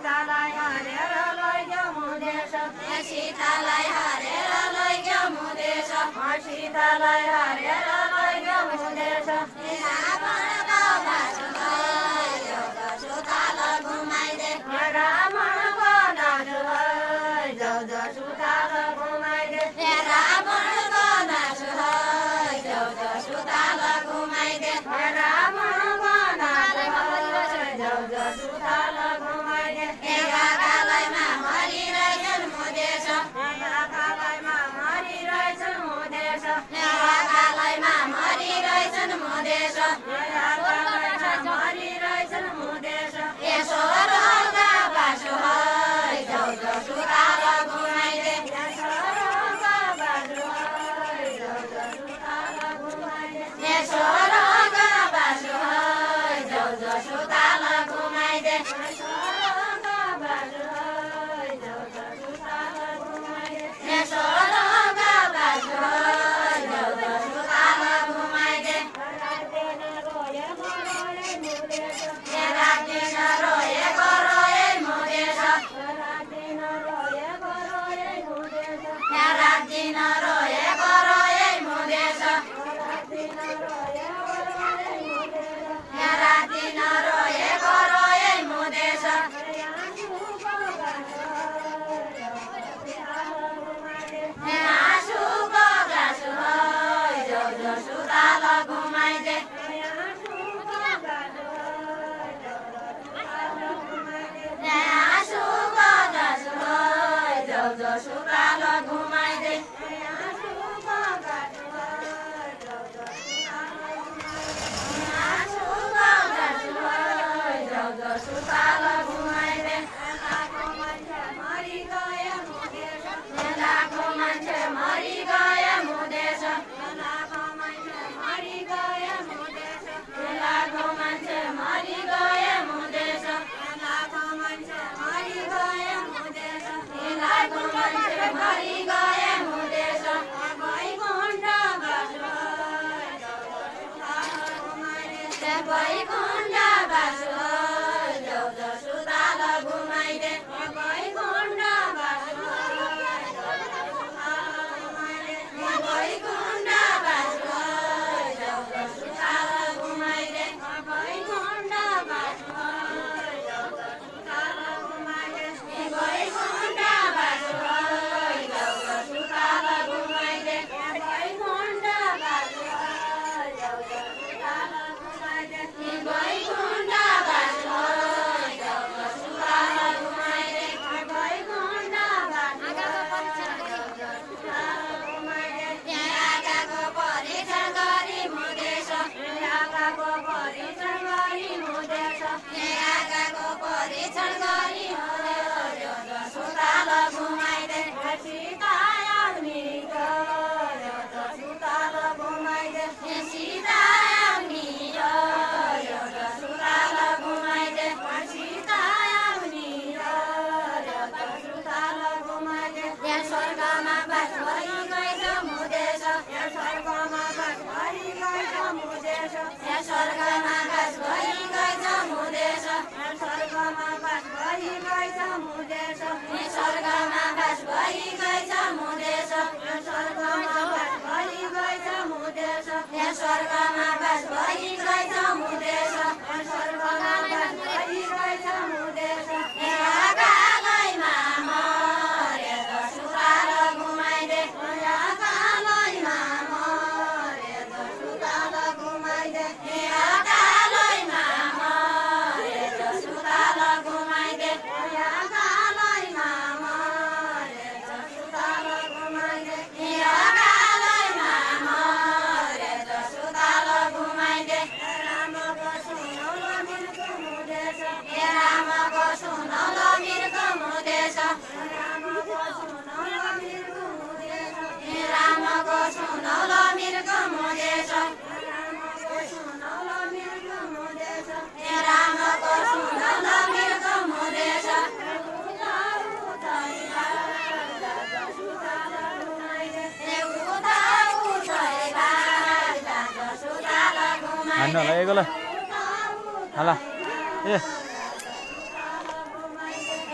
सीतालाई हारेर लैग्यो मुदेश सीतालाई हारेर लैग्यो मुदेश सीतालाई हारेर लैग्यो मुदेश रावणको बाटो भयो सुताल घुमाइदे रावणको नाचो भयो सुताल घुमाइदे रावणको नाचो भयो सुताल घुमाइदे रावणको नाचो भयो सुताल घुमाइदे एकाकालैमा मरिरहेछन् मुदेश एकाकालैमा मरिरहेछन् मुदेश एकाकालैमा मरिरहेछन् मुदेश एकाकालैमा मरिरहेछन् मुदेश यसो रोगा बासो है जाऊ सुताल घुमाइदे यसो रोगा बासो है जाऊ सुताल घुमाइदे यसो रोगा बासो है जाऊ सुताल घुमाइदे यसो रोगा बासो है जाऊ सुताल घुमाइदे यसो रोगा बासो है जाऊ सुताल घुमाइदे रातिन रोएको रोए मुदेश रातिन रोएको रोए मुदेश रातिन रोएको रोए मुदेश रातिन रोएको रोए मुदेश आँसुको गाँसो है जाऊ सुताल घुमाइदे आँसुको गाँसो है जाऊ सुताल घुमाइदे आँसुको गाँसो है जाऊ सुताल घुमाइदे लाखौँ मान्छे मरि गए मुदेश लाखौँ मान्छे मरि गए मुदेश लाखौँ मान्छे मरि गए मुदेश लाखौँ मान्छे मरि गए मुदेश लाखौँ मान्छे मरि गए मुदेश लाखौँ मान्छे मरि गए मुदेश वैकुण्ठ बासो वैकुण्ठ बासो जाऊ सुताल घुमाइदे वैकुण्ठ बासो वैकुण्ठ बासो जाऊ सुताल घुमाइदे वैकुण्ठ बासो जाऊ सुताल घुमाइदे वैकुण्ठ बासो जाऊ सुताल घुमाइदे वैकुण्ठ बासो जाऊ सुताल घुमाइदे वैकुण्ठ बासो जाऊ सुताल घुमाइदे वैकुण्ठ बासो आँखाको परीक्षण गरी मुदेश आँखाको परीक्षण गरी मुदेश आँखाको परीक्षण गरी मुदेश सुताल घुमाइदे सीता अग्नि गयो सुताल घुमाइदे सीता अग्नि गयो सुताल घुमाइदे सीता अग्नि गयो सुताल घुमाइदे यहाँ स्वर्गमा बास भइगएछ मुदेश यहाँ स्वर्गमा बास भइगएछ मुदेश यहाँ स्वर्गमा बास भइगएछ मुदेश यहाँ स्वर्गमा बास भइगएछ मुदेश यहाँ स्वर्गमा बास भइगएछ मुदेश यहाँ स्वर्गमा बास भइगएछ मुदेश यहाँ स्वर्गमा बास भइगएछ मुदेश यहाँ स्वर्गमा बास भइगएछ मुदेश यहाँ कालैमा मरे सुताल घुमाइदे यहाँ कालैमा मरे सुताल घुमाइदे यहाँ कालैमा मरे सुताल घुमाइदे यहाँ कालैमा मरे सुताल घुमाइदे यहाँ कालैमा मरे सुताल घुमाइदे रामको सुनौलो मिर्को मुदेश रामको सुनौलो मिर्को मुदेश रामको सुनौलो मिर्को मुदेश रामको सुनौलो मिर्को मुदेश रामको सुनौलो मिर्को मुदेश रामको सुनौलो मिर्को मुदेश Ano lah, ego lah, alah,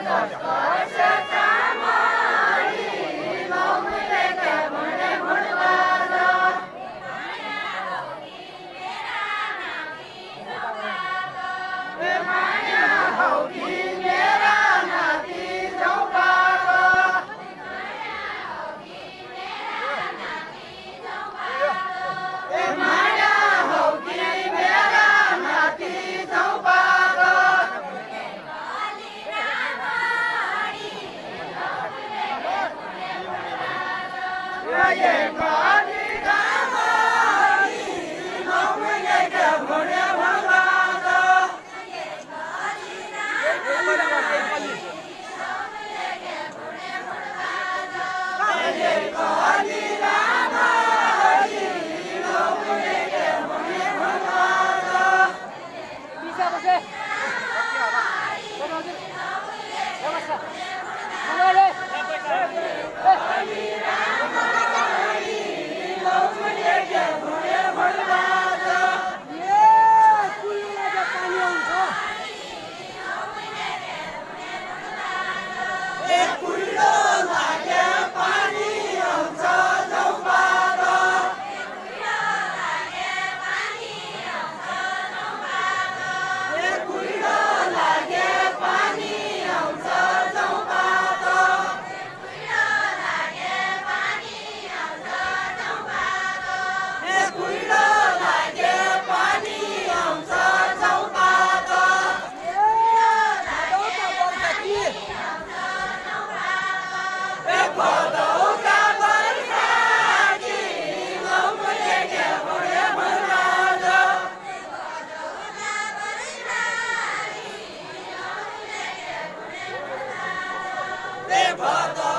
Vota!